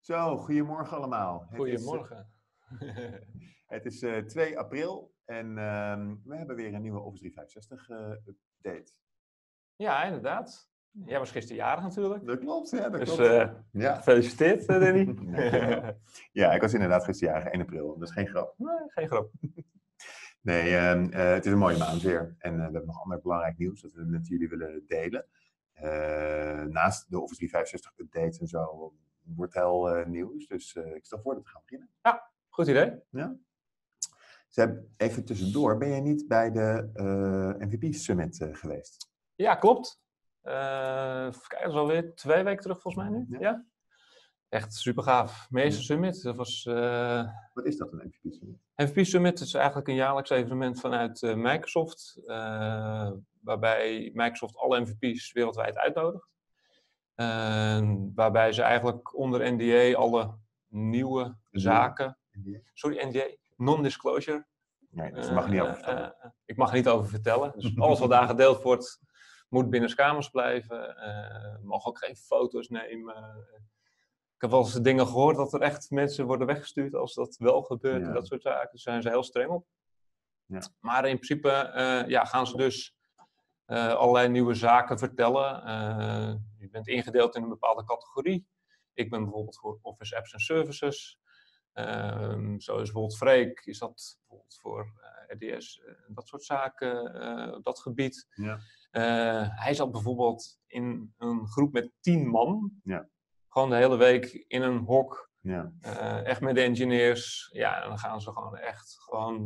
Zo, goedemorgen allemaal. Goedemorgen. Het is 2 april en we hebben weer een nieuwe Office 365 update. Ja, inderdaad. Jij was gisteren jarig natuurlijk. Dat klopt, ja, dat Dus klopt. Ja. gefeliciteerd, Danny. Dankjewel. Ja, ik was inderdaad gisteren jarig, 1 april. Dat is geen grap. Nee, geen grap. Nee, het is een mooie maand weer. En we hebben nog ander belangrijk nieuws dat we met jullie willen delen. Naast de Office 365 updates en zo, Wortel nieuws. Dus ik stel voor dat we gaan beginnen. Ja, goed idee. Ja. Even tussendoor, ben jij niet bij de MVP Summit geweest? Ja, klopt. Even kijken, dat is alweer 2 weken terug volgens mij nu. Ja. Ja. Echt super gaaf. Meeste Summit, dat was... Wat is dat, een MVP Summit? MVP Summit is eigenlijk een jaarlijks evenement vanuit Microsoft. Waarbij Microsoft alle MVP's wereldwijd uitnodigt. Waarbij ze eigenlijk onder NDA alle nieuwe zaken... NDA? Sorry, NDA? Non-disclosure. Nee, dus je mag er niet over vertellen. Ik mag er niet over vertellen. Dus alles wat daar gedeeld wordt, moet binnenskamers blijven. Mag ook geen foto's nemen. Ik heb wel eens dingen gehoord dat er echt mensen worden weggestuurd als dat wel gebeurt. Ja. En dat soort zaken. Daar zijn ze heel streng op. Ja. Maar in principe gaan ze dus allerlei nieuwe zaken vertellen. Je bent ingedeeld in een bepaalde categorie. Ik ben bijvoorbeeld voor Office Apps and Services. Zo is bijvoorbeeld Freek, is dat bijvoorbeeld voor RDS, dat soort zaken op dat gebied. Ja. Hij zat bijvoorbeeld in een groep met 10 man. Ja. Gewoon de hele week in een hok. Ja. Echt met de engineers. Ja, en dan gaan ze gewoon echt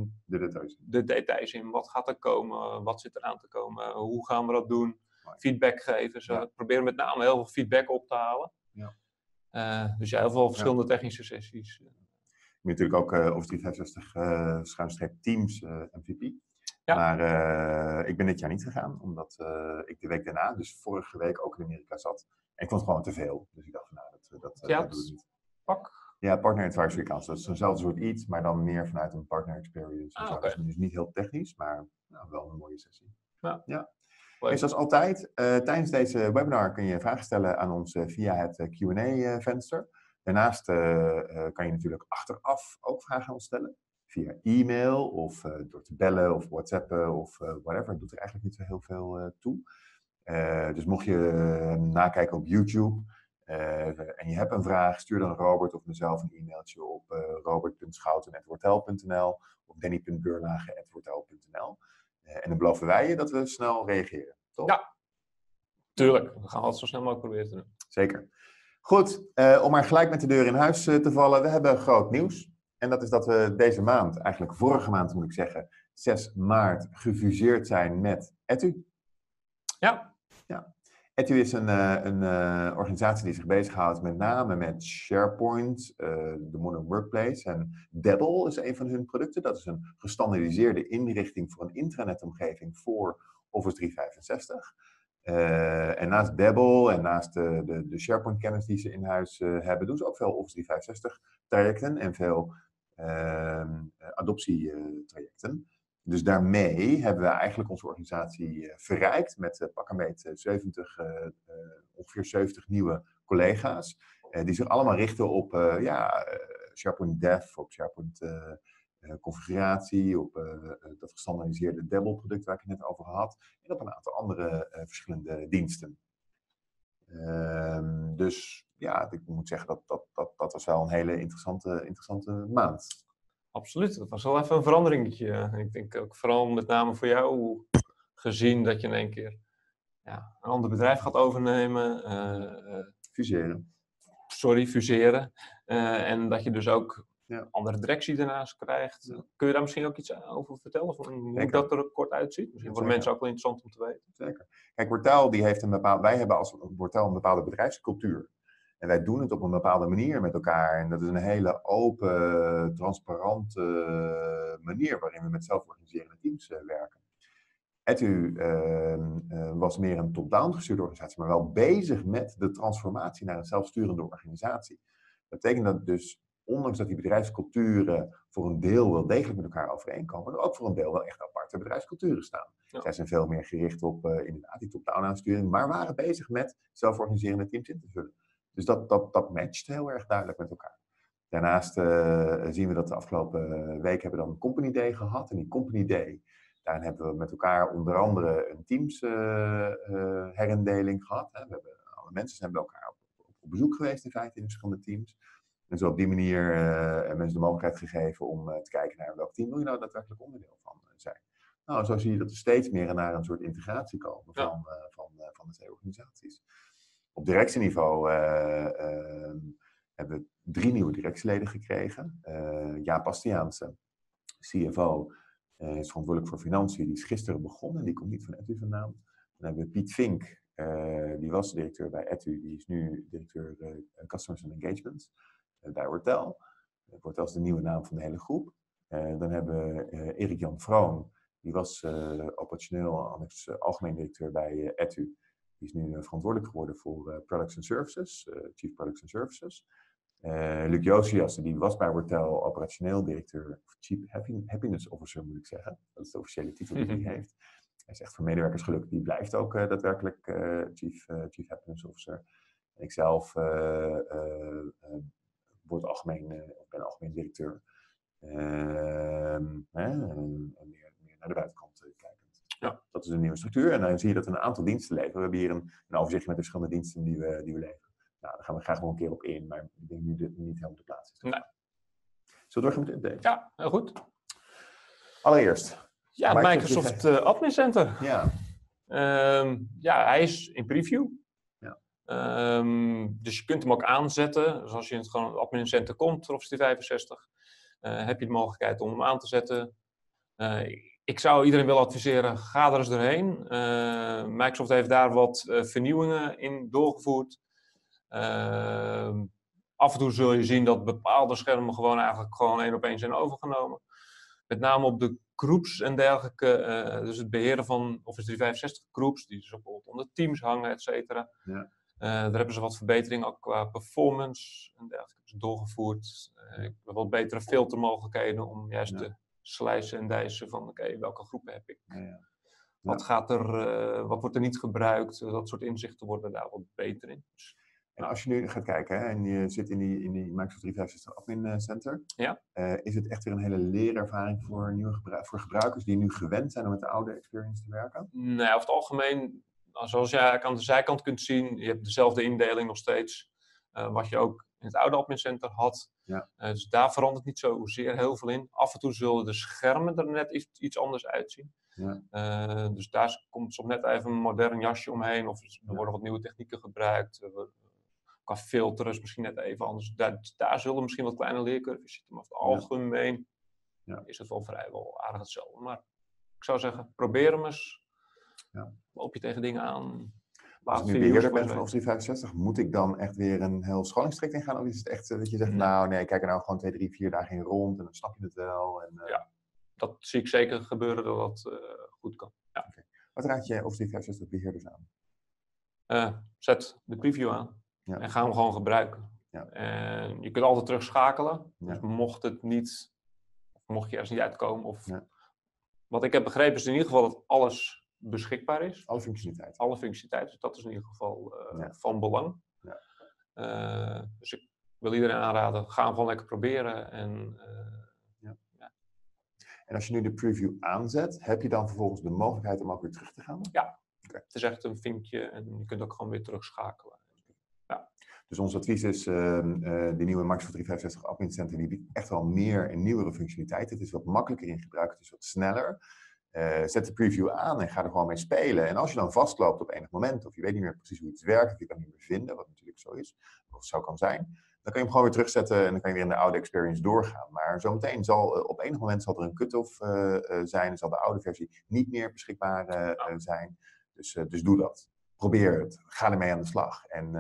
de details in. Wat gaat er komen? Wat zit er aan te komen? Hoe gaan we dat doen? Feedback geven. Ze proberen met name heel veel feedback op te halen. Ja. Dus ja, heel veel verschillende technische sessies. Je hebt natuurlijk ook Office 365 Teams MVP. Ja. Maar ik ben dit jaar niet gegaan, omdat ik de week daarna, dus vorige week, ook in Amerika zat. En ik vond het gewoon te veel. Dus ik dacht van, nou, dat doe ik niet. Pak? Ja, Partner Advisory Council. Dat is eenzelfde soort iets, maar dan meer vanuit een partner experience. Okay. Dus niet heel technisch, maar wel een mooie sessie. Ja. En zoals altijd, tijdens deze webinar kun je vragen stellen aan ons via het Q&A-venster. Daarnaast kan je natuurlijk achteraf ook vragen aan ons stellen. Via e-mail of door te bellen of whatsappen of whatever. Het doet er eigenlijk niet zo heel veel toe. Dus mocht je nakijken op YouTube en je hebt een vraag, stuur dan Robert of mezelf een e-mailtje op robert.schouten@wortel.nl of danny.beurlage@wortel.nl. En dan beloven wij je dat we snel reageren. Toch? Ja, tuurlijk. We gaan het zo snel mogelijk proberen te doen. Zeker. Goed, om maar gelijk met de deur in huis te vallen. We hebben groot nieuws. En dat is dat we deze maand, eigenlijk vorige maand moet ik zeggen, 6 maart gefuseerd zijn met Etu. Ja. Etu is een organisatie die zich bezighoudt met name met SharePoint, de Modern Workplace. En Dabble is een van hun producten. Dat is een gestandaardiseerde inrichting voor een intranetomgeving voor Office 365. En naast Dabble en naast de SharePoint-kennis die ze in huis hebben, doen ze ook veel Office 365-trajecten en veel adoptietrajecten. Dus daarmee hebben we eigenlijk onze organisatie verrijkt met pak een beet ongeveer 70 nieuwe collega's. Die zich allemaal richten op SharePoint Dev, op SharePoint configuratie, op dat gestandaardiseerde Dabble-product waar ik het net over had. En op een aantal andere verschillende diensten. Dus ja, ik moet zeggen dat was wel een hele interessante maand. Absoluut, dat was wel even een veranderingetje. Ik denk ook vooral met name voor jou, gezien dat je in één keer een ander bedrijf gaat overnemen. Fuseren. En dat je dus ook andere directie daarnaast krijgt. Ja. Kun je daar misschien ook iets over vertellen? Hoe dat er kort uitziet? Misschien voor de mensen ook wel interessant om te weten. Zeker. Kijk, Wortel die heeft wij hebben als Wortel een bepaalde bedrijfscultuur. En wij doen het op een bepaalde manier met elkaar. En dat is een hele open, transparante manier waarin we met zelforganiserende teams werken. Etu was meer een top-down gestuurde organisatie, maar wel bezig met de transformatie naar een zelfsturende organisatie. Dat betekent dat dus, ondanks dat die bedrijfsculturen voor een deel wel degelijk met elkaar overeenkomen, er ook voor een deel wel echt aparte bedrijfsculturen staan. Ja. Zij zijn veel meer gericht op inderdaad die top-down aansturing, maar waren bezig met zelforganiserende teams in te vullen. Dus dat matcht heel erg duidelijk met elkaar. Daarnaast zien we dat de afgelopen week hebben we dan een Company Day gehad. En die Company Day, daarin hebben we met elkaar onder andere een Teams herindeling gehad. Hè. Alle mensen zijn bij elkaar op bezoek geweest in feite in verschillende teams. En zo op die manier mensen de mogelijkheid gegeven om te kijken naar welk team wil je nou daadwerkelijk onderdeel van zijn. Nou, zo zie je dat we steeds meer naar een soort integratie komen van de twee organisaties. Op directieniveau hebben we 3 nieuwe directieleden gekregen. Jaap Bastiaanse, CFO, is verantwoordelijk voor financiën. Die is gisteren begonnen. Die komt niet van Etu vandaan. Dan hebben we Piet Vink. Die was directeur bij Etu. Die is nu directeur Customers and Engagement bij Wortel. Wortel is de nieuwe naam van de hele groep. Dan hebben we Erik-Jan Vroon. Die was operationeel algemeen directeur bij Etu. Die is nu verantwoordelijk geworden voor Products and Services, Chief Products and Services. Luc Josias, die was bij Wortel operationeel directeur, of Chief Happiness Officer moet ik zeggen. Dat is de officiële titel die hij heeft. Hij is echt voor medewerkersgeluk, die blijft ook daadwerkelijk Chief Happiness Officer. En ikzelf ben algemeen directeur. Meer naar de buitenkant kijkend. Ja, dat is een nieuwe structuur. En dan zie je dat we een aantal diensten leveren. We hebben hier een overzichtje met de verschillende diensten die we leveren. Nou, daar gaan we graag nog een keer op in, maar ik denk nu dit niet helemaal de plaats is. Nee. Zullen we doorgaan met de update? Ja, heel goed. Allereerst. Ja, het Microsoft Admin Center. Ja. Hij is in preview. Ja. Dus je kunt hem ook aanzetten. Dus als je in het gewoon Admin Center komt, Office 365, heb je de mogelijkheid om hem aan te zetten. Ik zou iedereen willen adviseren, ga er eens doorheen. Microsoft heeft daar wat vernieuwingen in doorgevoerd. Af en toe zul je zien dat bepaalde schermen gewoon één op één zijn overgenomen. Met name op de groups en dergelijke. Dus het beheren van Office 365 groups, die dus ook bijvoorbeeld onder Teams hangen, et cetera. Ja. Daar hebben ze wat verbeteringen ook qua performance en dergelijke doorgevoerd. Wat betere filtermogelijkheden om juist te slijzen en dijsen van welke groepen heb ik. Ja. Wat wordt er niet gebruikt? Dat soort inzichten worden daar wat beter in. Dus, en als je nu gaat kijken en je zit in die Microsoft 365 Admin Center, is het echt weer een hele leerervaring voor voor gebruikers die nu gewend zijn om met de oude experience te werken? Nee, over het algemeen, zoals je aan de zijkant kunt zien, je hebt dezelfde indeling nog steeds, wat je ook in het oude Admin Center had. Ja. Dus daar verandert niet zozeer heel veel in. Af en toe zullen de schermen er net iets anders uitzien. Ja. Dus daar komt soms net even een modern jasje omheen, of er worden wat nieuwe technieken gebruikt. Qua filteren is misschien net even anders. Daar zullen misschien wat kleine leercurves zitten, maar over het algemeen is het wel vrijwel aardig hetzelfde. Maar ik zou zeggen, probeer hem eens. Loop je tegen dingen aan. Als ik nu beheerder ben van Office 365, moet ik dan echt weer een heel scholingstraject ingaan? Of is het echt dat je zegt, kijk er nou gewoon 2, 3, 4 dagen in rond en dan snap je het wel? En, Ja, dat zie ik zeker gebeuren dat dat goed kan. Ja. Okay. Wat raad je Office 365 beheerders aan? Zet de preview aan en ga hem gewoon gebruiken. Ja. En je kunt altijd terugschakelen. Dus mocht je ergens niet uitkomen. Wat ik heb begrepen is in ieder geval dat alles beschikbaar is. Alle functionaliteit. Alle functionaliteit. Dus dat is in ieder geval van belang. Ja. Dus ik wil iedereen aanraden, ga hem gewoon lekker proberen. En als je nu de preview aanzet, heb je dan vervolgens de mogelijkheid om ook weer terug te gaan? Ja, het is echt een vinkje en je kunt ook gewoon weer terugschakelen. Ja. Dus ons advies is, die nieuwe Microsoft 365 Admin Center, die biedt echt wel meer en nieuwere functionaliteiten. Het is wat makkelijker in gebruik, het is wat sneller. Zet de preview aan en ga er gewoon mee spelen. En als je dan vastloopt op enig moment, of je weet niet meer precies hoe iets werkt, of je kan het niet meer vinden, wat natuurlijk zo is, of zo kan zijn, dan kan je hem gewoon weer terugzetten en dan kan je weer in de oude experience doorgaan. Maar zometeen op enig moment zal er een cut-off zijn en zal de oude versie niet meer beschikbaar zijn. Dus doe dat. Probeer het. Ga ermee aan de slag. En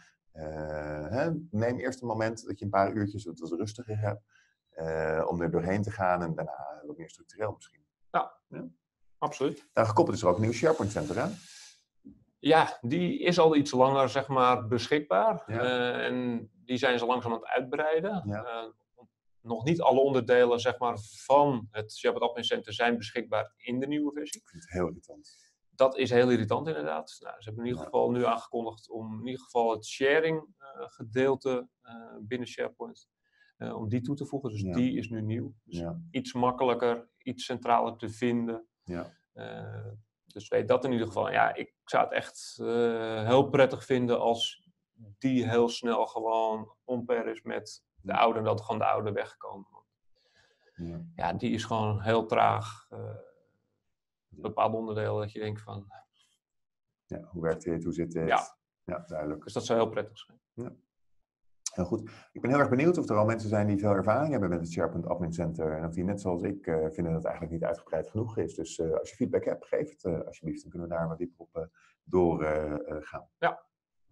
neem eerst een moment dat je een paar uurtjes wat rustiger hebt om er doorheen te gaan en daarna wat meer structureel misschien. Ja, absoluut. Daar gekoppeld is er ook een nieuw SharePoint Center, hè? Ja, die is al iets langer, zeg maar, beschikbaar. Ja. En die zijn ze langzaam aan het uitbreiden. Ja. Nog niet alle onderdelen, zeg maar, van het SharePoint Admin Center zijn beschikbaar in de nieuwe versie. Ik vind het heel irritant. dat is heel irritant inderdaad. Nou, ze hebben in ieder Ja. geval nu aangekondigd om in ieder geval het sharing gedeelte binnen SharePoint, om die toe te voegen. Dus Ja. die is nu nieuw. Dus Ja. iets makkelijker, iets centraler te vinden. Ja. Dus weet dat in ieder geval. Ja, ik zou het echt heel prettig vinden als die heel snel gewoon on-pair is met de oude en dat gewoon de oude wegkomen. Ja. Ja, die is gewoon heel traag. Bepaalde onderdelen dat je denkt van... Ja, hoe werkt dit? Hoe zit dit? Ja. Ja, duidelijk. Dus dat zou heel prettig zijn. Ja. Heel goed. Ik ben heel erg benieuwd of er al mensen zijn die veel ervaring hebben met het SharePoint Admin Center. En of die net zoals ik vinden dat het eigenlijk niet uitgebreid genoeg is. Dus als je feedback hebt, geef het alsjeblieft. Dan kunnen we daar wat dieper op doorgaan. Ja.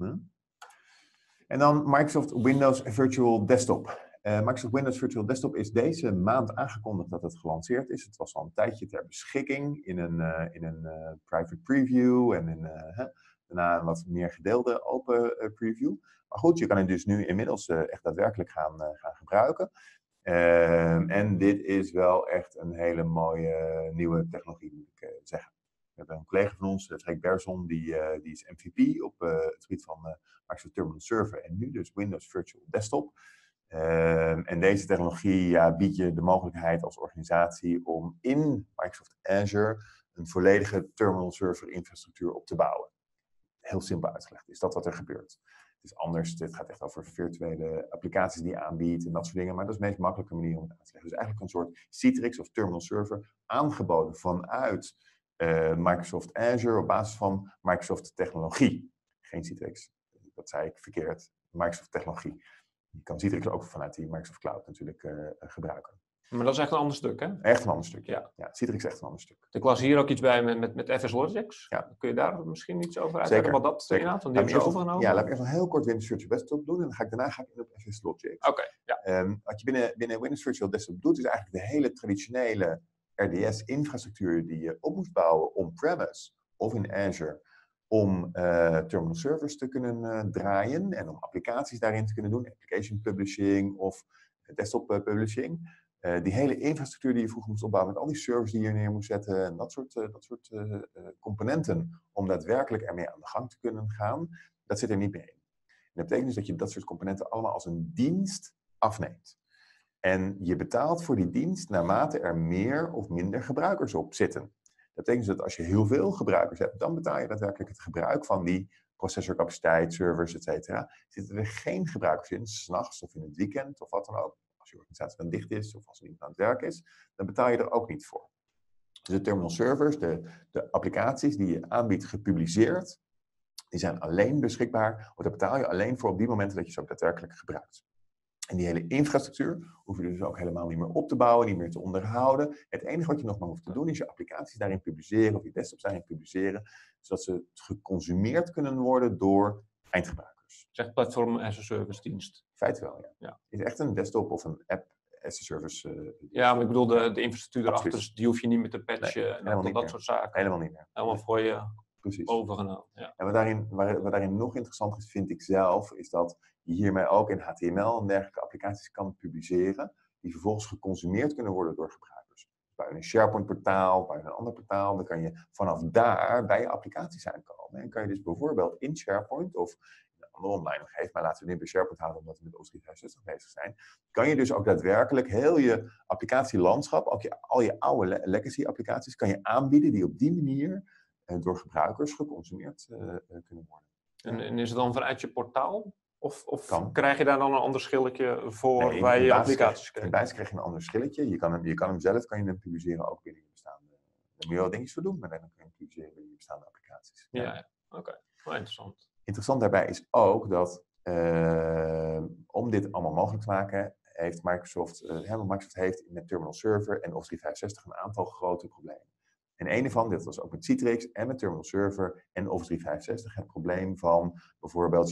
En dan Microsoft Windows Virtual Desktop. Microsoft Windows Virtual Desktop is deze maand aangekondigd dat het gelanceerd is. Het was al een tijdje ter beschikking in een private preview en daarna een wat meer gedeelde open preview. Maar goed, je kan het dus nu inmiddels echt daadwerkelijk gaan gebruiken. En dit is wel echt een hele mooie nieuwe technologie, moet ik zeggen. We hebben een collega van ons, Freek Berzon, die is MVP op het gebied van Microsoft Terminal Server en nu dus Windows Virtual Desktop. En deze technologie biedt je de mogelijkheid als organisatie om in Microsoft Azure een volledige terminal server infrastructuur op te bouwen. Heel simpel uitgelegd is dat wat er gebeurt. Het is anders, dit gaat echt over virtuele applicaties die je aanbiedt en dat soort dingen, maar dat is de meest makkelijke manier om het uit te leggen. Dus eigenlijk een soort Citrix of terminal server aangeboden vanuit Microsoft Azure op basis van Microsoft technologie. Geen Citrix, dat zei ik verkeerd, Microsoft technologie. Je kan Citrix ook vanuit die Microsoft Cloud natuurlijk gebruiken. Maar dat is echt een ander stuk, hè? Echt een ander stuk, ja. Ja, Citrix is echt een ander stuk. Ik las hier ook iets bij met FS Logics. Ja. Kun je daar misschien iets over uitleggen wat dat inhoudt? Want die hebben ze overgenomen. Ja, laat ik eerst nog heel kort Windows Virtual Desktop doen en daarna ga ik in op FS Logics. Oké, ja. Wat je binnen Windows Virtual Desktop doet, is eigenlijk de hele traditionele RDS-infrastructuur die je op moest bouwen on-premise of in Azure om terminal servers te kunnen draaien en om applicaties daarin te kunnen doen, application publishing of desktop publishing. Die hele infrastructuur die je vroeger moest opbouwen met al die servers die je neer moest zetten en dat soort componenten om daadwerkelijk ermee aan de gang te kunnen gaan, dat zit er niet meer in. En dat betekent dus dat je dat soort componenten allemaal als een dienst afneemt. En je betaalt voor die dienst naarmate er meer of minder gebruikers op zitten. Dat betekent dus dat als je heel veel gebruikers hebt, dan betaal je daadwerkelijk het gebruik van die processorcapaciteit, servers, etc. Zitten er geen gebruikers in, 's nachts of in het weekend of wat dan ook. Als je organisatie dan dicht is of als er iemand aan het werk is, dan betaal je er ook niet voor. Dus de terminal servers, de applicaties die je aanbiedt gepubliceerd, die zijn alleen beschikbaar, of daar betaal je alleen voor op die momenten dat je ze ook daadwerkelijk gebruikt. En die hele infrastructuur hoef je dus ook helemaal niet meer op te bouwen, niet meer te onderhouden. Het enige wat je nog maar hoeft te doen is je applicaties daarin publiceren of je desktops daarin publiceren, zodat ze geconsumeerd kunnen worden door eindgebruikers. Het is echt platform as a service dienst. In feite wel, ja. Het is echt een desktop of een app as a service. Ja, maar ik bedoel de infrastructuur erachter, Absoluut. dus die hoef je niet meer te patchen en dat soort zaken. Helemaal niet meer. Helemaal voor je Precies. overgenomen. Ja. En wat daarin nog interessant is, vind ik zelf, is dat je hiermee ook in HTML en dergelijke applicaties kan publiceren, die vervolgens geconsumeerd kunnen worden door gebruikers. Bij een SharePoint portaal, bij een ander portaal, dan kan je vanaf daar bij je applicaties aankomen. En kan je dus bijvoorbeeld in SharePoint of in een andere online omgeving, maar laten we het nu bij SharePoint houden omdat we met Office 365 bezig zijn, kan je dus ook daadwerkelijk heel je applicatielandschap, ook al je oude legacy applicaties, kan je aanbieden die op die manier door gebruikers geconsumeerd kunnen worden. En is het dan vanuit je portaal? Of Kan. krijg je daar dan een ander schilletje voor waar je applicaties krijgt? In basis krijg je een ander schilletje. Je kan hem zelf publiceren ook binnen je bestaande. Daar moet je wel dingetjes voor doen, maar dan kun je hem publiceren binnen je bestaande applicaties. Ja. Oké. Wel interessant. Interessant daarbij is ook dat om dit allemaal mogelijk te maken, heeft Microsoft heeft met Terminal Server en Office 365 een aantal grote problemen. En een ervan, dit was ook met Citrix en met Terminal Server en Office 365, het probleem van bijvoorbeeld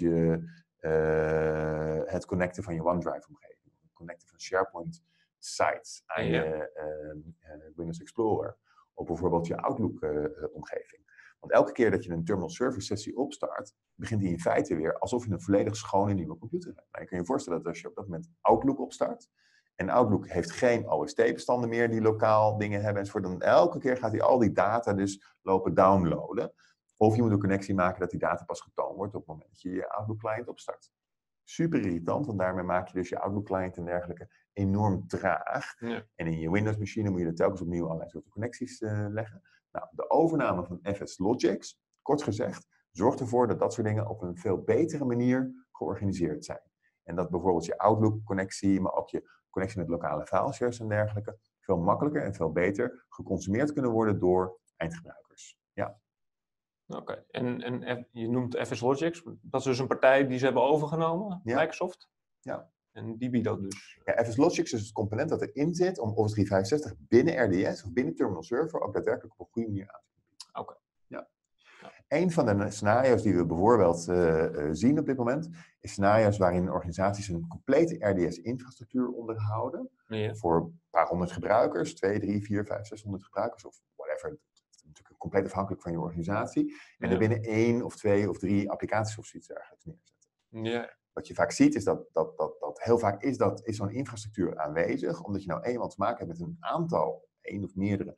het connecten van je OneDrive-omgeving, het connecten van SharePoint sites aan je Windows Explorer, of bijvoorbeeld je Outlook-omgeving. Want elke keer dat je een Terminal Server sessie opstart, begint die in feite weer alsof je een volledig schone nieuwe computer hebt. Nou, je kan je voorstellen dat als je op dat moment Outlook opstart, En Outlook heeft geen OST-bestanden meer die lokaal dingen hebben enzovoort. Dan elke keer gaat hij al die data dus lopen downloaden. Of je moet een connectie maken dat die data pas getoond wordt op het moment dat je je Outlook-client opstart. Super irritant, want daarmee maak je dus je Outlook-client en dergelijke enorm traag. Ja. En in je Windows-machine moet je er telkens opnieuw allerlei soorten connecties leggen. Nou, de overname van FS Logics, kort gezegd, zorgt ervoor dat dat soort dingen op een veel betere manier georganiseerd zijn. En dat bijvoorbeeld je Outlook-connectie, maar ook je connectie met lokale fileshares en dergelijke, veel makkelijker en veel beter geconsumeerd kunnen worden door eindgebruikers. Ja. Oké. En je noemt FS Logics. Dat is dus een partij die ze hebben overgenomen, Ja. Microsoft. Ja. En die biedt dat dus. Ja, FS Logics is het component dat erin zit om Office 365 binnen RDS of binnen Terminal Server ook daadwerkelijk op een goede manier aan te bieden. Oké. Ja. Ja. Een van de scenario's die we bijvoorbeeld zien op dit moment, is scenario's waarin organisaties een complete RDS-infrastructuur onderhouden. Ja. Voor een paar honderd gebruikers, 2, 3, 4, 5, 600 gebruikers of whatever. Het is natuurlijk compleet afhankelijk van je organisatie. En Ja. er binnen 1 of 2 of 3 applicaties of zoiets dergelijks neerzetten. Ja. Wat je vaak ziet is dat heel vaak is zo'n infrastructuur aanwezig, omdat je nou eenmaal te maken hebt met een aantal, 1 of meerdere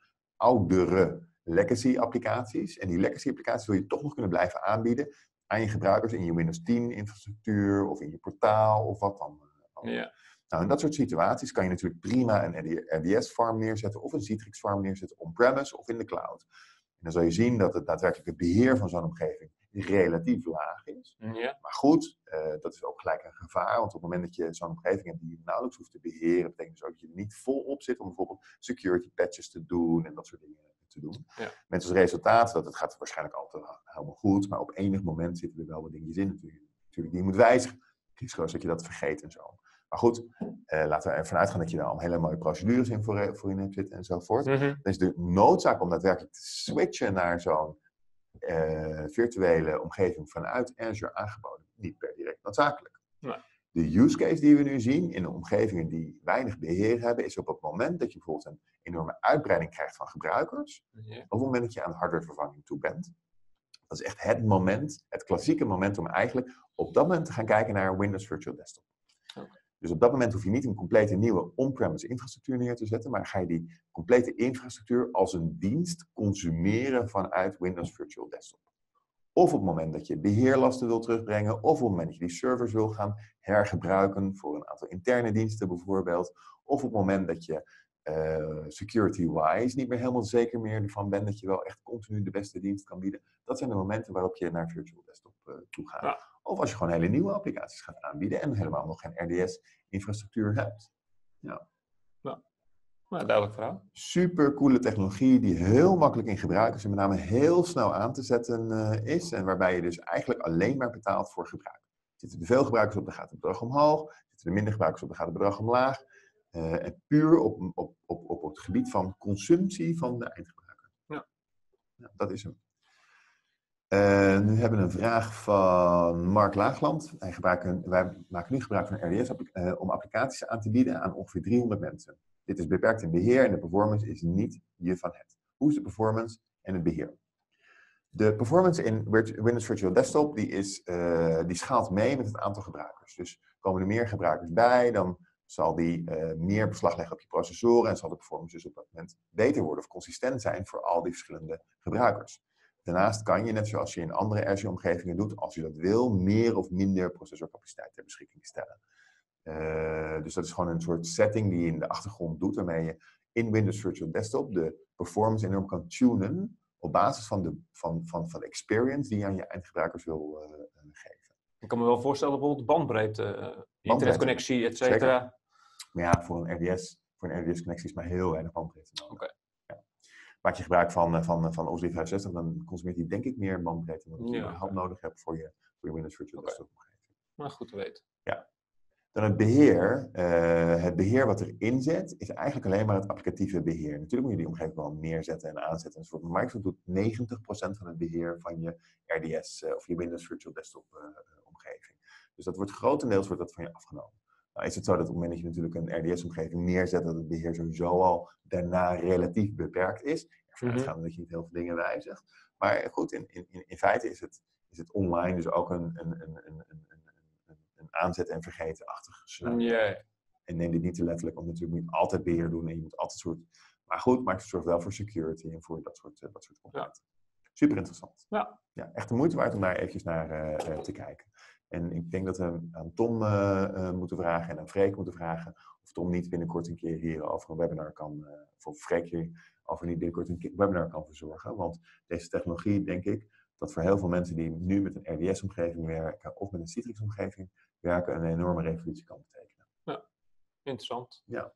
oudere legacy applicaties. En die legacy applicaties wil je toch nog kunnen blijven aanbieden aan je gebruikers in je Windows 10 infrastructuur of in je portaal of wat dan. Ja. Nou, in dat soort situaties kan je natuurlijk prima een RDS-farm neerzetten of een Citrix-farm neerzetten on-premise of in de cloud. En dan zal je zien dat het daadwerkelijke beheer van zo'n omgeving relatief laag is. Ja. Maar goed, dat is ook gelijk een gevaar, want op het moment dat je zo'n omgeving hebt die je nauwelijks hoeft te beheren, betekent dus ook dat je er niet volop zit om bijvoorbeeld security patches te doen en dat soort dingen te doen. Ja. Met als resultaat dat het gaat waarschijnlijk altijd helemaal goed, maar op enig moment zitten er wel wat dingetjes in natuurlijk die je moet wijzigen. Het risico dat je dat vergeet en zo. Maar goed, laten we ervan uitgaan dat je daar al hele mooie procedures in voor in hebt zitten enzovoort. Mhm. Dan is de noodzaak om daadwerkelijk te switchen naar zo'n virtuele omgeving vanuit Azure aangeboden niet per direct noodzakelijk. Nee. De use case die we nu zien in de omgevingen die weinig beheer hebben, is op het moment dat je bijvoorbeeld een enorme uitbreiding krijgt van gebruikers, Ja. op het moment dat je aan hardwarevervanging toe bent. Dat is echt het moment, het klassieke moment om eigenlijk op dat moment te gaan kijken naar Windows Virtual Desktop. Okay. Dus op dat moment hoef je niet een complete nieuwe on-premise infrastructuur neer te zetten, maar ga je die complete infrastructuur als een dienst consumeren vanuit Windows Virtual Desktop. Of op het moment dat je beheerlasten wil terugbrengen, of op het moment dat je die servers wil gaan hergebruiken voor een aantal interne diensten bijvoorbeeld, of op het moment dat je security-wise niet meer helemaal zeker meer ervan bent dat je wel echt continu de beste dienst kan bieden. Dat zijn de momenten waarop je naar Virtual Desktop toe gaat. Ja. Of als je gewoon hele nieuwe applicaties gaat aanbieden en helemaal nog geen RDS-infrastructuur hebt. Ja. Nou, duidelijk verhaal. Super coole technologie die heel makkelijk in gebruik is en met name heel snel aan te zetten is. En waarbij je dus eigenlijk alleen maar betaalt voor gebruik. Zitten er veel gebruikers op, dan gaat het bedrag omhoog. Zitten er minder gebruikers op, dan gaat het bedrag omlaag. En puur op het gebied van consumptie van de eindgebruiker. Ja. Ja, dat is hem. Nu hebben we een vraag van Mark Laagland. Wij maken nu gebruik van RDS om applicaties aan te bieden aan ongeveer 300 mensen. Dit is beperkt in beheer en de performance is niet je van het. Hoe is de performance en het beheer? De performance in Windows Virtual Desktop die schaalt mee met het aantal gebruikers. Dus komen er meer gebruikers bij, dan zal die meer beslag leggen op je processoren en zal de performance dus op dat moment beter worden of consistent zijn voor al die verschillende gebruikers. Daarnaast kan je, net zoals je in andere Azure-omgevingen doet, als je dat wil, meer of minder processorcapaciteit ter beschikking stellen. Dus dat is gewoon een soort setting die je in de achtergrond doet, waarmee je in Windows Virtual Desktop de performance enorm kan tunen op basis van de experience die je aan je eindgebruikers wil geven. Ik kan me wel voorstellen, bijvoorbeeld bandbreedte, internetconnectie, et cetera. Maar ja, voor een RDS-connectie is maar heel weinig bandbreedte nodig. Okay. Ja. Maak je gebruik van Office 365, dan consumeert die denk ik meer bandbreedte dan je überhaupt nodig hebt voor je Windows Virtual Desktop omgeving. Maar goed te weten. Ja. Dan het beheer. Het beheer wat erin zit, is eigenlijk alleen maar het applicatieve beheer. Natuurlijk moet je die omgeving wel neerzetten en aanzetten enzovoort. Maar Microsoft doet 90% van het beheer van je RDS of je Windows Virtual Desktop omgeving. Dus dat wordt grotendeels van je afgenomen. Nou is het zo dat op het moment dat je natuurlijk een RDS-omgeving neerzet, dat het beheer sowieso al daarna relatief beperkt is. Ervan uitgaande dat je niet heel veel dingen wijzigt. Maar goed, in feite is het online dus ook een aanzet- en vergeten-achtig scenario. Yeah. En neem dit niet te letterlijk, want natuurlijk moet je altijd beheer doen en je moet altijd soort... Maar goed, maar het zorgt wel voor security en voor dat soort componenten. Super interessant. Ja. Ja, echt de moeite waard om daar eventjes naar te kijken. En ik denk dat we aan Tom moeten vragen en aan Freek moeten vragen of Tom niet binnenkort een keer hier over een webinar kan, of Freek hier over niet binnenkort een webinar kan verzorgen. Want deze technologie, denk ik, dat voor heel veel mensen die nu met een RDS-omgeving werken of met een Citrix-omgeving werken, een enorme revolutie kan betekenen. Ja, interessant. Ja.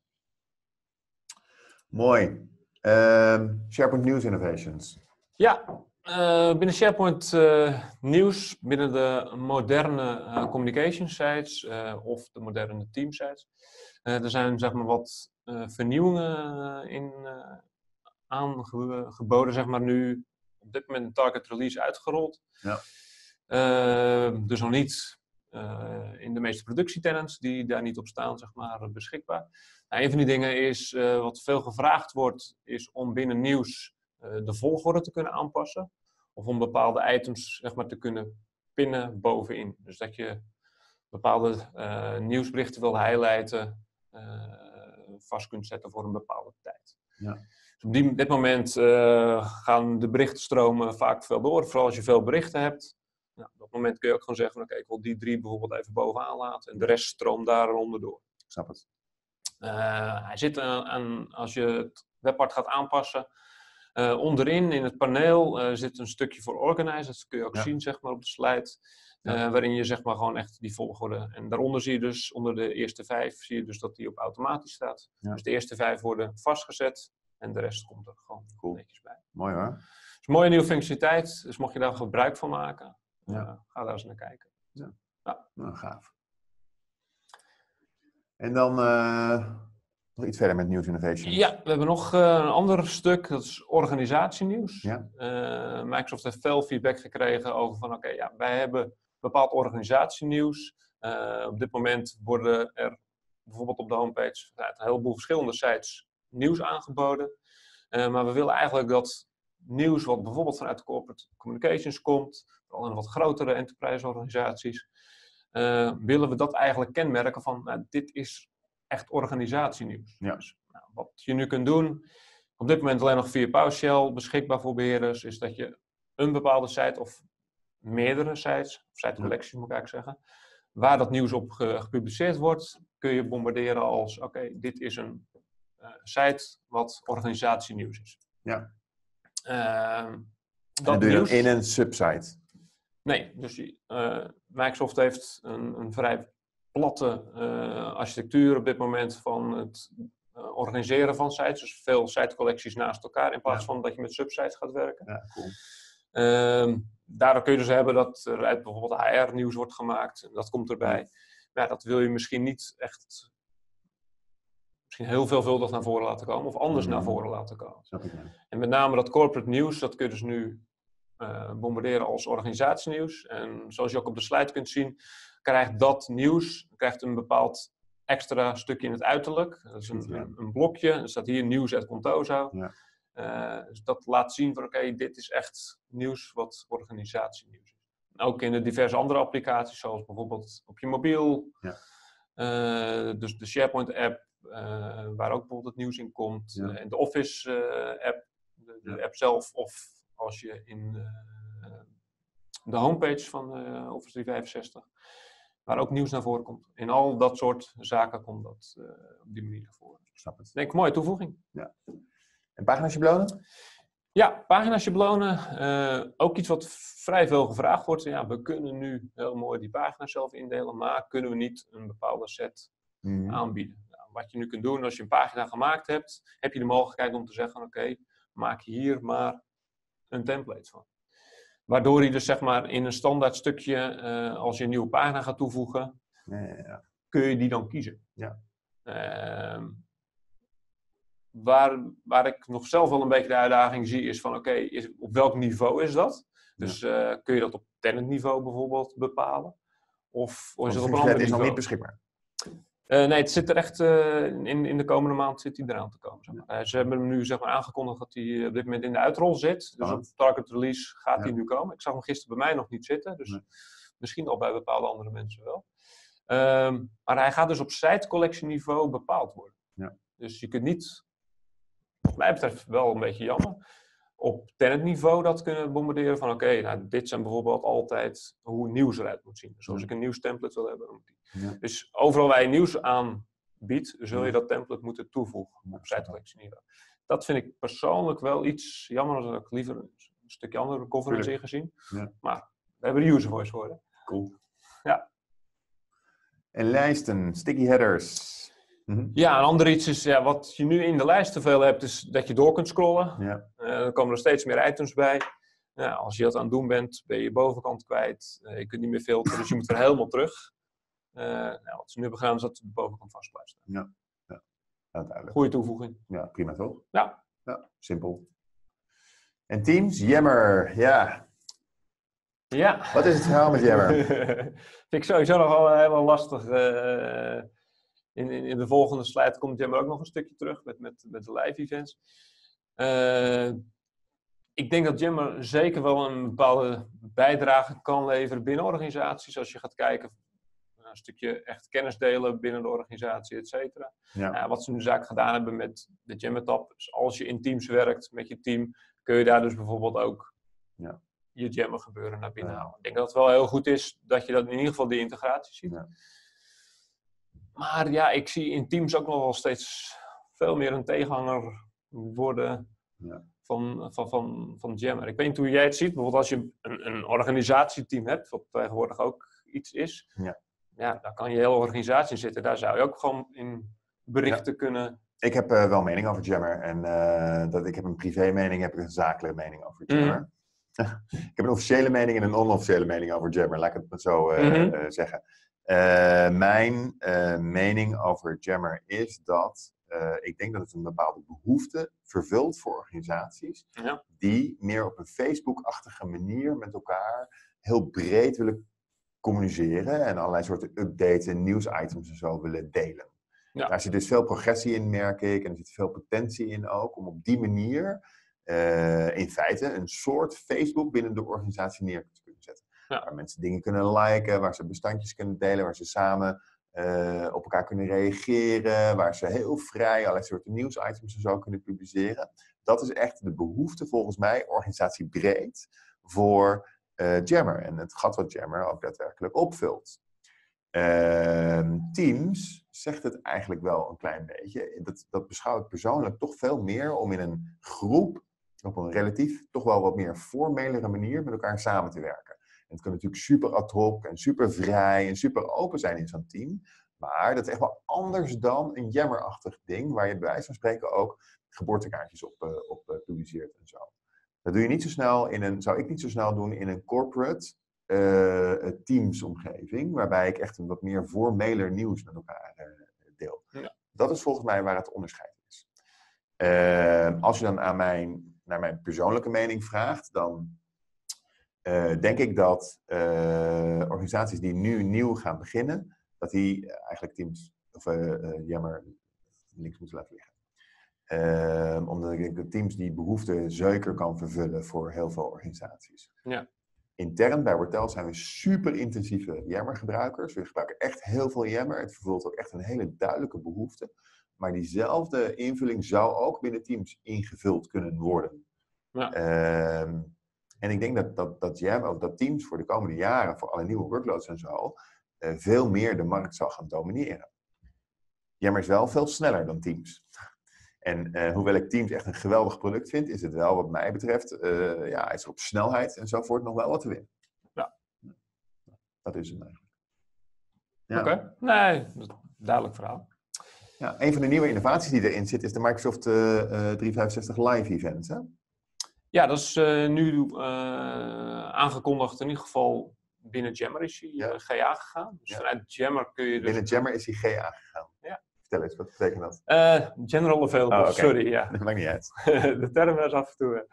Mooi. SharePoint News Innovations. Ja, binnen SharePoint nieuws, binnen de moderne communication sites of de moderne team sites. Er zijn zeg maar wat vernieuwingen in aangeboden, zeg maar nu op dit moment een target release uitgerold. Ja. Dus nog niet in de meeste productietenants die daar niet op staan, zeg maar, beschikbaar. Nou, een van die dingen is, wat veel gevraagd wordt, is om binnen nieuws de volgorde te kunnen aanpassen. Of om bepaalde items, zeg maar, te kunnen pinnen bovenin. Dus dat je bepaalde nieuwsberichten wil highlighten, vast kunt zetten voor een bepaalde tijd. Ja. Dus op dit moment gaan de berichtenstromen vaak veel door, vooral als je veel berichten hebt. Nou, op dat moment kun je ook gewoon zeggen, oké, ik wil die 3 bijvoorbeeld even bovenaan laten en de rest stroomt daaronder door. Ik snap het. Hij zit aan, als je het webpart gaat aanpassen, onderin in het paneel zit een stukje voor organize. Dat kun je ook zien, zeg maar, op de slide. Waarin je, zeg maar, gewoon echt die volgorde. En daaronder zie je dus, onder de eerste 5, zie je dus dat die op automatisch staat. Ja. Dus de eerste 5 worden vastgezet en de rest komt er gewoon netjes bij. Mooi hoor. Dus een mooie nieuwe functionaliteit. Dus mocht je daar gebruik van maken, ga daar eens naar kijken. Ja. Ja. Nou, gaaf. En dan nog iets verder met News Innovation. Ja, we hebben nog een ander stuk, dat is organisatienieuws. Ja. Microsoft heeft veel feedback gekregen over van oké, wij hebben bepaald organisatienieuws. Op dit moment worden er bijvoorbeeld op de homepage vanuit een heleboel verschillende sites nieuws aangeboden. Maar we willen eigenlijk dat nieuws wat bijvoorbeeld vanuit de corporate communications komt, vooral in wat grotere enterprise organisaties, willen we dat eigenlijk kenmerken van dit is echt organisatienieuws. Ja. Dus, wat je nu kunt doen, op dit moment alleen nog via PowerShell beschikbaar voor beheerders, is dat je een bepaalde site of meerdere sites, of sitecollecties moet ik eigenlijk zeggen, waar dat nieuws op gepubliceerd wordt, kun je bombarderen als oké, dit is een site wat organisatienieuws is. Ja. Dat doe je nieuws dat in een subsite? Nee, dus Microsoft heeft een vrij platte architectuur op dit moment van het organiseren van sites. Dus veel sitecollecties naast elkaar in plaats van dat je met subsites gaat werken. Ja, cool. Daardoor kun je dus hebben dat er uit bijvoorbeeld HR-nieuws wordt gemaakt. Dat komt erbij. Maar dat wil je misschien niet echt heel veelvuldig naar voren laten komen. Of anders naar voren laten komen. Snap ik, ja. En met name dat corporate nieuws, dat kun je dus nu bombarderen als organisatienieuws. En zoals je ook op de slide kunt zien, krijgt dat nieuws een bepaald extra stukje in het uiterlijk. Dat is een blokje. Er staat hier nieuws uit Contoso. Ja. Dus dat laat zien van oké, dit is echt nieuws wat organisatienieuws is. Ook in de diverse andere applicaties, zoals bijvoorbeeld op je mobiel. Ja. Dus de SharePoint app, waar ook bijvoorbeeld het nieuws in komt. Ja. En de Office app, de app zelf. Of als je in de homepage van Office 365, waar ook nieuws naar voren komt. In al dat soort zaken komt dat op die manier naar voren. Ik snap het. Denk ik, mooie toevoeging. Ja. En paginaschablonen? Ja, paginaschablonen. Ook iets wat vrij veel gevraagd wordt. Ja, we kunnen nu heel mooi die pagina's zelf indelen, maar kunnen we niet een bepaalde set aanbieden? Nou, wat je nu kunt doen, als je een pagina gemaakt hebt, heb je de mogelijkheid om te zeggen, oké, maak hier maar een template van. Waardoor je dus zeg maar in een standaard stukje, als je een nieuwe pagina gaat toevoegen, kun je die dan kiezen. Ja. Waar ik nog zelf wel een beetje de uitdaging zie is van oké, op welk niveau is dat? Dus kun je dat op tenant-niveau bijvoorbeeld bepalen? Of is het op een ander niveau? Het is nog niet beschikbaar. Nee, het zit er echt in de komende maand zit hij eraan te komen. Zeg maar. Ze hebben hem nu zeg maar, aangekondigd dat hij op dit moment in de uitrol zit. Dus op target release gaat hij nu komen. Ik zag hem gisteren bij mij nog niet zitten. Dus misschien al bij bepaalde andere mensen wel. Maar hij gaat dus op sitecollectieniveau bepaald worden. Ja. Dus je kunt niet, wat mij betreft wel een beetje jammer, op tenantniveau dat kunnen bombarderen van oké, nou, dit zijn bijvoorbeeld altijd hoe nieuws eruit moet zien. Dus als ik een nieuwstemplate wil hebben, dan moet die. Ja. Dus overal waar je nieuws aanbiedt, zul je dat template moeten toevoegen op sitecollectieniveau. Dat vind ik persoonlijk wel iets jammer, dan had ik liever een stukje andere governance ingezien. Ja. Maar we hebben de user voice voor, hè? Cool. Ja. En lijsten, sticky headers. Ja, een ander iets is, wat je nu in de lijst te veel hebt, is dat je door kunt scrollen. Ja. Er komen er steeds meer items bij. Als je dat aan het doen bent, ben je je bovenkant kwijt. Je kunt niet meer filteren, dus je moet er helemaal terug. Wat ze nu hebben gedaan, is dat de bovenkant vast blijft staan. Ja, duidelijk. Goeie toevoeging. Ja, prima toch? Ja. Simpel. En Teams, Yammer, ja. Ja. Wat is het verhaal met Yammer? Vind ik sowieso nog wel helemaal lastig. In de volgende slide komt Yammer ook nog een stukje terug met de live events. Ik denk dat Yammer zeker wel een bepaalde bijdrage kan leveren binnen organisaties. Als je gaat kijken, een stukje echt kennis delen binnen de organisatie, et cetera. Ja. Wat ze nu zaak gedaan hebben met de Yammer Tab. Dus als je in teams werkt met je team, kun je daar dus bijvoorbeeld ook je Yammer gebeuren naar binnen halen. Ik denk dat het wel heel goed is dat je dat in ieder geval die integratie ziet. Ja. Maar ja, ik zie in teams ook nog wel steeds veel meer een tegenhanger worden van Yammer. Ik weet niet hoe jij het ziet. Bijvoorbeeld als je een organisatieteam hebt, wat tegenwoordig ook iets is. Ja, daar kan je hele organisatie in zitten. Daar zou je ook gewoon in berichten kunnen... Ik heb wel mening over Yammer. En ik heb een privé mening, heb ik een zakelijke mening over Yammer. Ik heb een officiële mening en een onofficiële mening over Yammer. Laat ik het maar zo zeggen. Mijn mening over Yammer is dat ik denk dat het een bepaalde behoefte vervult voor organisaties die meer op een Facebook-achtige manier met elkaar heel breed willen communiceren en allerlei soorten updates en nieuwsitems en zo willen delen. Ja. Daar zit dus veel progressie in, merk ik, en er zit veel potentie in ook om op die manier in feite een soort Facebook binnen de organisatie neer te kunnen zetten. Ja. Waar mensen dingen kunnen liken, waar ze bestandjes kunnen delen, waar ze samen op elkaar kunnen reageren, waar ze heel vrij allerlei soorten nieuwsitems en zo kunnen publiceren. Dat is echt de behoefte volgens mij, organisatiebreed, voor Yammer. En het gat wat Yammer ook daadwerkelijk opvult. Teams zegt het eigenlijk wel een klein beetje. Dat beschouw ik persoonlijk toch veel meer om in een groep op een relatief toch wel wat meer formelere manier met elkaar samen te werken. En het kan natuurlijk super ad hoc en super vrij en super open zijn in zo'n team. Maar dat is echt wel anders dan een Yammer-achtig ding, waar je bij wijze van spreken ook geboortekaartjes op publiceert en zo. Dat doe je niet zo snel zou ik niet zo snel doen in een corporate teams-omgeving, waarbij ik echt een wat meer formeler nieuws met elkaar deel. Ja. Dat is volgens mij waar het onderscheid is. Als je dan naar mijn persoonlijke mening vraagt, dan denk ik dat organisaties die nu nieuw gaan beginnen, dat die eigenlijk Teams of Yammer links moeten laten liggen. Omdat ik denk dat Teams die behoefte zeker kan vervullen voor heel veel organisaties. Ja. Intern bij Wortel zijn we super intensieve Yammer gebruikers. We gebruiken echt heel veel Yammer. Het vervult ook echt een hele duidelijke behoefte. Maar diezelfde invulling zou ook binnen Teams ingevuld kunnen worden. Ja. En ik denk dat Yammer, ook dat Teams voor de komende jaren, voor alle nieuwe workloads en zo, veel meer de markt zal gaan domineren. Yammer is wel veel sneller dan Teams. En hoewel ik Teams echt een geweldig product vind, is het wel wat mij betreft, is er op snelheid enzovoort nog wel wat te winnen. Ja. Dat is het eigenlijk. Ja. Oké. Nee, duidelijk verhaal. Ja, een van de nieuwe innovaties die erin zit is de Microsoft 365 Live Events. Hè? Ja, dat is nu aangekondigd, in ieder geval binnen Yammer is hij GA gegaan. Dus vanuit Yammer kun je dus... Binnen Yammer is hij GA gegaan? Ja. Vertel eens, wat betekent dat? General Available, okay. Sorry. Ja. Dat maakt niet uit. De term is af en toe.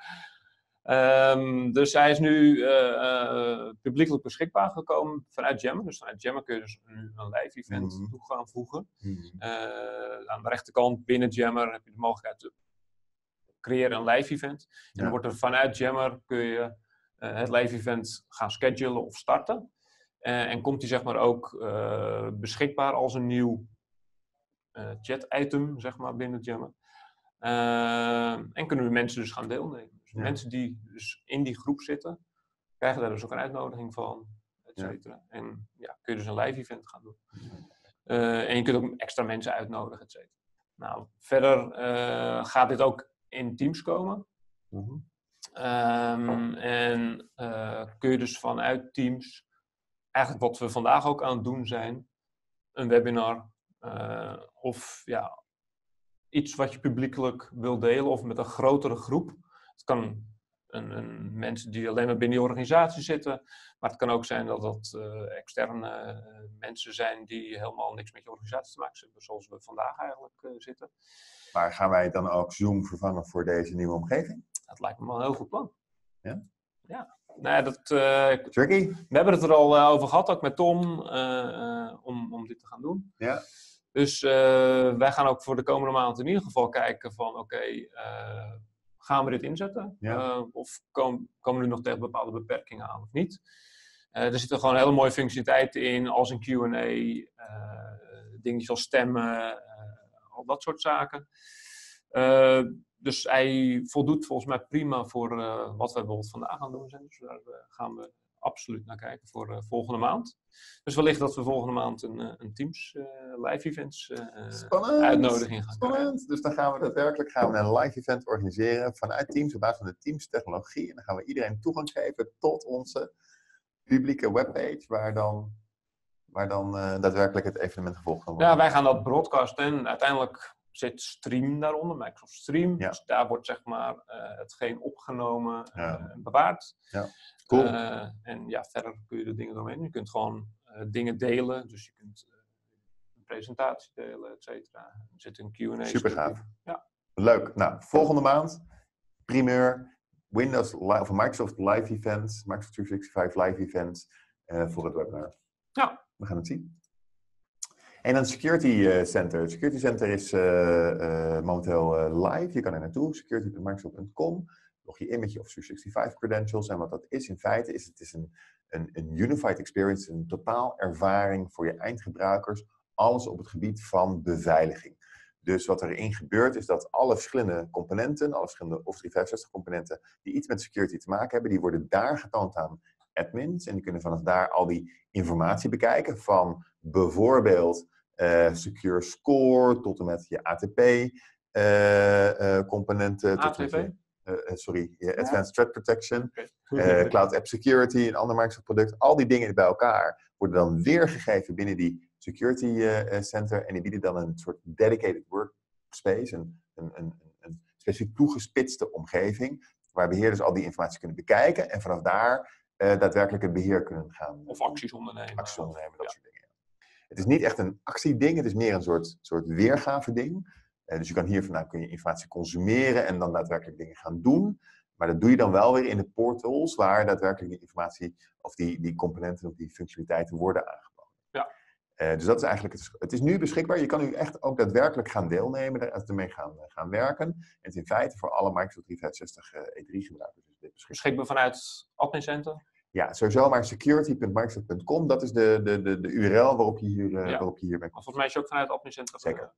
Dus hij is nu publiekelijk beschikbaar gekomen vanuit Yammer. Dus vanuit Yammer kun je dus nu een live event toe gaan voegen. Aan de rechterkant binnen Yammer heb je de mogelijkheid te creëren een live event. En dan wordt er vanuit Yammer kun je het live event gaan schedulen of starten. En komt die zeg maar ook beschikbaar als een nieuw chat-item, zeg maar, binnen Jammer. En kunnen mensen dus gaan deelnemen. Dus mensen die dus in die groep zitten, krijgen daar dus ook een uitnodiging van, et cetera. En kun je dus een live event gaan doen. En je kunt ook extra mensen uitnodigen, et cetera. Nou, verder gaat dit ook in teams komen. En kun je dus vanuit teams, eigenlijk wat we vandaag ook aan het doen zijn, een webinar of iets wat je publiekelijk wil delen of met een grotere groep. Het kan mensen die alleen maar binnen die organisatie zitten, maar het kan ook zijn dat dat externe mensen zijn die helemaal niks met je organisatie te maken hebben, zoals we vandaag eigenlijk zitten. Maar gaan wij dan ook Zoom vervangen voor deze nieuwe omgeving? Dat lijkt me wel een heel goed plan. Ja? Ja. Nee, Tricky? We hebben het er al over gehad, ook met Tom, om dit te gaan doen. Ja. Dus wij gaan ook voor de komende maand in ieder geval kijken van gaan we dit inzetten? Ja. Of komen we nu nog tegen bepaalde beperkingen aan of niet? Er zitten gewoon hele mooie functionaliteiten in, als een Q&A, dingetjes als stemmen, al dat soort zaken. Dus hij voldoet volgens mij prima voor wat wij bijvoorbeeld vandaag gaan doen zijn. Dus daar gaan we absoluut naar kijken voor volgende maand. Dus wellicht dat we volgende maand een Teams live events uitnodiging gaan krijgen. Dus dan gaan we daadwerkelijk een live event organiseren vanuit Teams, op basis van de Teams technologie. En dan gaan we iedereen toegang geven tot onze publieke webpage, waar dan daadwerkelijk het evenement gevolgd kan worden. Ja, wij gaan dat broadcasten en uiteindelijk zit Stream daaronder, Microsoft Stream. Ja. Dus daar wordt zeg maar hetgeen opgenomen en bewaard. Ja. Cool. En verder kun je de dingen doorheen. Je kunt gewoon dingen delen, dus je kunt een presentatie delen, et cetera. Er zit een Q&A. Super gaaf. Ja. Leuk. Nou, volgende maand, primeur, Microsoft Live Events, Microsoft 365 Live Events voor het webinar. Ja. We gaan het zien. En dan Security Center. Het Security Center is momenteel live. Je kan er naartoe, security.microsoft.com. Log je in met je Office 365 credentials. En wat dat is in feite, het is een unified experience, een totaal ervaring voor je eindgebruikers. Alles op het gebied van beveiliging. Dus wat erin gebeurt is dat alle verschillende componenten, alle verschillende Office 365 componenten die iets met security te maken hebben, die worden daar getoond aan admins. En die kunnen vanaf daar al die informatie bekijken van bijvoorbeeld Secure Score tot en met je ATP-componenten. Advanced Threat Protection, Cloud App Security, een ander Microsoft product. Al die dingen bij elkaar worden dan weergegeven binnen die Security Center en die bieden dan een soort dedicated workspace, een specifiek toegespitste omgeving, waar beheerders al die informatie kunnen bekijken en vanaf daar daadwerkelijk het beheer kunnen gaan. Of acties ondernemen. Dat soort dingen. Het is niet echt een actieding, het is meer een soort weergave ding. Dus je kan hier vandaan kun je informatie consumeren en dan daadwerkelijk dingen gaan doen. Maar dat doe je dan wel weer in de portals waar daadwerkelijk die informatie of die componenten of die functionaliteiten worden aangeboden. Ja. Dus dat is eigenlijk het is nu beschikbaar. Je kan nu echt ook daadwerkelijk gaan deelnemen, ermee gaan werken. En het is in feite voor alle Microsoft 365 E3-gebruikers beschikbaar vanuit Admin Center? Ja, sowieso maar security.microsoft.com. Dat is de URL waarop je hier bent. Maar volgens mij is je ook vanuit Admin Center. Zeker.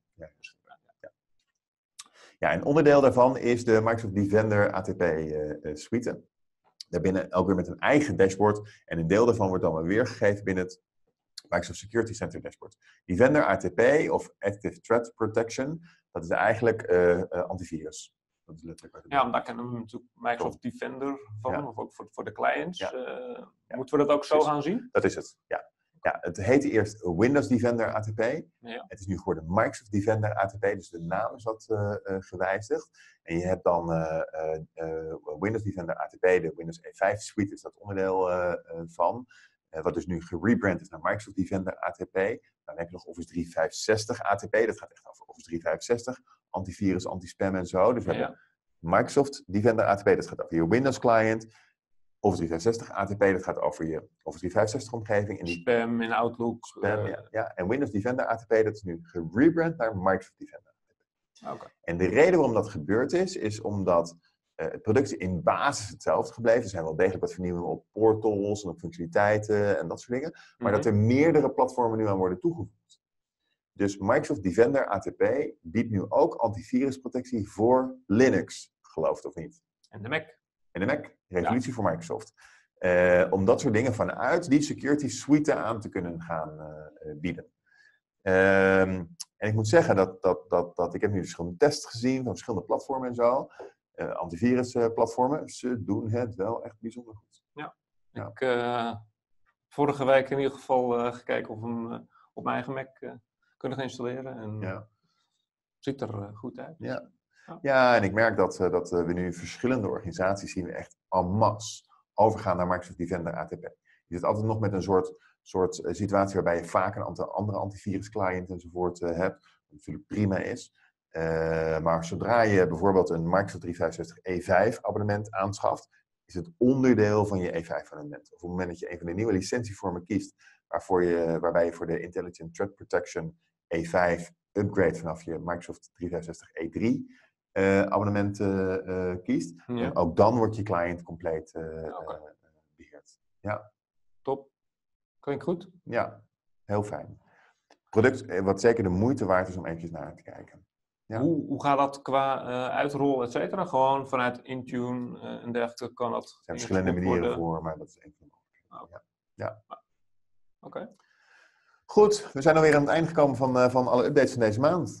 Ja, en onderdeel daarvan is de Microsoft Defender ATP suite. Daarbinnen ook weer met een eigen dashboard. En een deel daarvan wordt dan weer weergegeven binnen het Microsoft Security Center dashboard. Defender ATP of Active Threat Protection, dat is eigenlijk antivirus. Dat is letterlijk ja, daar kennen we natuurlijk Microsoft Defender van, of ook voor de clients. Moeten we dat ook zo gaan zien? Dat is het, ja. Ja, het heette eerst Windows Defender ATP. Ja. Het is nu geworden Microsoft Defender ATP, dus de naam is wat gewijzigd. En je hebt dan Windows Defender ATP, de Windows E5 suite is dat onderdeel van. Wat dus nu gerebrand is naar Microsoft Defender ATP. Dan heb je nog Office 365 ATP, dat gaat echt over Office 365. Antivirus, antispam en zo. Dus we hebben Microsoft Defender ATP, dat gaat over je Windows client. Office 365 ATP, dat gaat over je Office 365 omgeving. En spam in Outlook. Spam, ja. En Windows Defender ATP, dat is nu gerebrand naar Microsoft Defender ATP. Okay. En de reden waarom dat gebeurd is omdat Het product is in basis hetzelfde gebleven. Er zijn wel degelijk wat vernieuwingen op portals en op functionaliteiten en dat soort dingen. Maar dat er meerdere platformen nu aan worden toegevoegd. Dus Microsoft Defender ATP biedt nu ook antivirusprotectie voor Linux. Geloof het of niet. En de Mac. En de Mac. Revolutie voor Microsoft. Om dat soort dingen vanuit die security suite aan te kunnen gaan bieden. En ik moet zeggen dat ik heb nu verschillende tests gezien van verschillende platformen en zo. Antivirusplatformen, ze doen het wel echt bijzonder goed. Ja. Ik vorige week in ieder geval gekeken of we hem op mijn eigen Mac kunnen gaan installeren. En ziet er goed uit. Ja, en ik merk dat we nu verschillende organisaties zien echt en masse overgaan naar Microsoft Defender ATP. Je zit altijd nog met een soort situatie waarbij je vaak een andere antivirus client enzovoort hebt. Wat natuurlijk prima is. Maar zodra je bijvoorbeeld een Microsoft 365 E5 abonnement aanschaft, is het onderdeel van je E5 abonnement. Of op het moment dat je een van de nieuwe licentievormen kiest, waarbij je voor de Intelligent Threat Protection E5 upgrade vanaf je Microsoft 365 E3 abonnement kiest, ook dan wordt je client compleet beheerd. Ja. Top. Klinkt goed. Ja, heel fijn. Product wat zeker de moeite waard is om eventjes naar te kijken. Ja. Hoe gaat dat qua uitrol, et cetera? Gewoon vanuit Intune en dergelijke kan dat? Er zijn verschillende manieren voor, maar dat is één van de mogelijkheden. Ja. Oké. Goed, we zijn alweer aan het einde gekomen van alle updates van deze maand.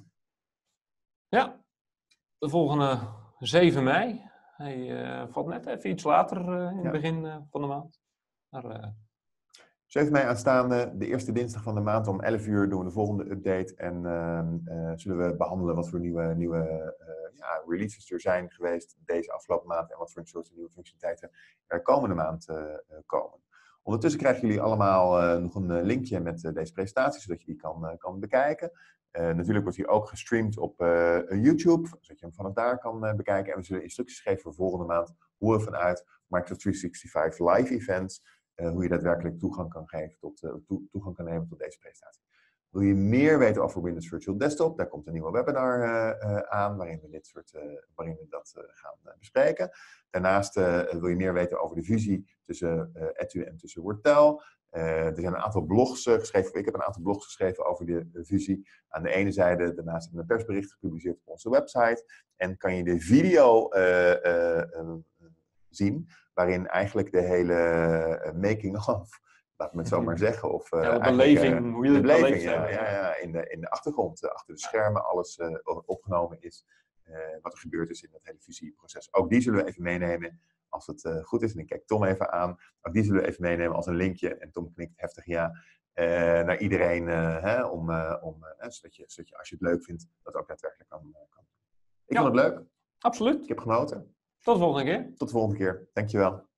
Ja, de volgende 7 mei. Hij valt net even iets later in het begin van de maand. Maar, 7 mei aanstaande, de eerste dinsdag van de maand om 11 uur doen we de volgende update. En zullen we behandelen wat voor nieuwe releases er zijn geweest deze afgelopen maand. En wat voor soorten nieuwe functionaliteiten er komende maand komen. Ondertussen krijgen jullie allemaal nog een linkje met deze presentatie, zodat je die kan bekijken. Natuurlijk wordt hij ook gestreamd op YouTube, zodat je hem vanaf daar kan bekijken. En we zullen instructies geven voor volgende maand hoe we vanuit Microsoft 365 live events hoe je daadwerkelijk toegang kan geven toegang kan nemen tot deze presentatie. Wil je meer weten over Windows Virtual Desktop? Daar komt een nieuwe webinar aan waarin we dat gaan bespreken. Daarnaast wil je meer weten over de fusie tussen Etu en tussen Wortel. Er zijn een aantal blogs geschreven, ik heb een aantal blogs geschreven over de fusie. Aan de ene zijde, daarnaast hebben we een persbericht gepubliceerd op onze website. En kan je de video zien, waarin eigenlijk de hele making of, laat me het zo maar zeggen. Of, de beleving, hoe je het beleefd hebt. In de achtergrond, achter de schermen, alles opgenomen is. Wat er gebeurd is in dat hele fusieproces. Ook die zullen we even meenemen als het goed is. En ik kijk Tom even aan. Ook die zullen we even meenemen als een linkje. En Tom knikt heftig ja. Naar iedereen. Zodat je, als je het leuk vindt, dat ook daadwerkelijk kan. Ik vond het leuk. Absoluut. Ik heb genoten. Tot de volgende keer. Tot de volgende keer. Dankjewel.